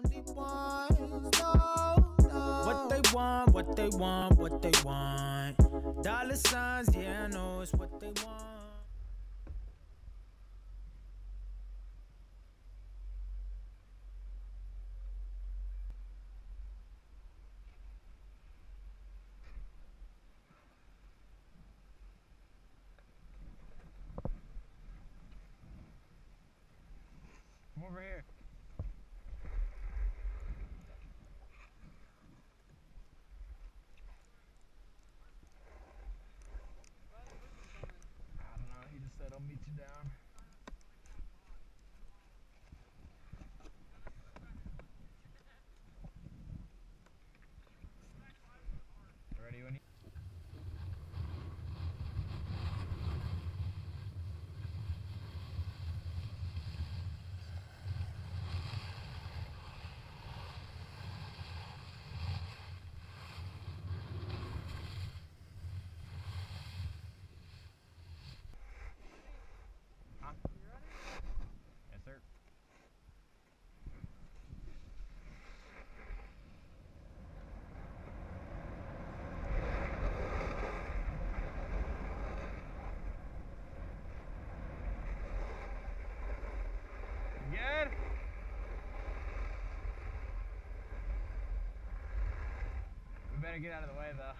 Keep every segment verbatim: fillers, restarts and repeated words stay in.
only ones. No, no. What they want, what they want, what they want. Dollar signs, yeah, I know it's what they want. Come over here. I don't know, he just said I'll meet you down. Ready when you... Huh? You ready? Yes, sir. You good? We better get out of the way, though.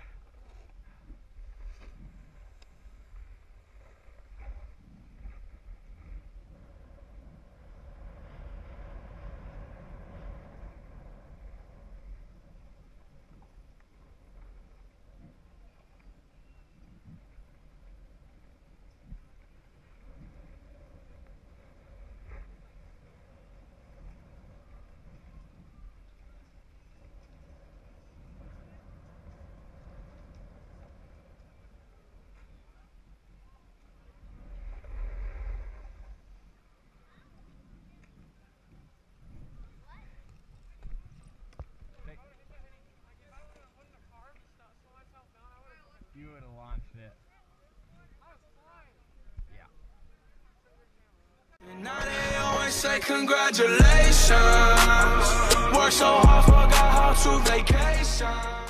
You would have launched it. Yeah. And now they always say congratulations. Worked so hard, forgot how to vacation.